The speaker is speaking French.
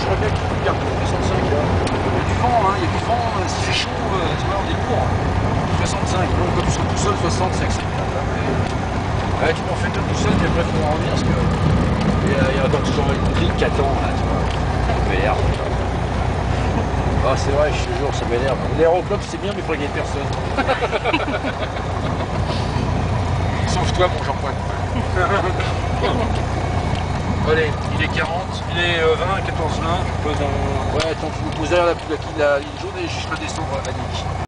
j'aimerais bien qu'il garde 65 là. Il y a du vent, hein, il y a du vent, s'il fait chaud, tu vois, on est lourd. 65, donc quand tu seras tout seul, 60 c'est acceptable. Hein, mais... ouais, tu m'en fais deux tout seul, mais après il faut en revenir parce que il y a encore toujours une grille qui attend là, tu vois. Ça m'énerve. Ah c'est vrai, je te jure, ça m'énerve. L'aéroclub c'est bien mais il faudrait qu'il y ait personne. Sauf toi mon Jean-Paul. Allez, il est 40, il est 20, 14, 20. Ouais, attends, faut me poser derrière la ligne jaune et je ferai descendre à Nick.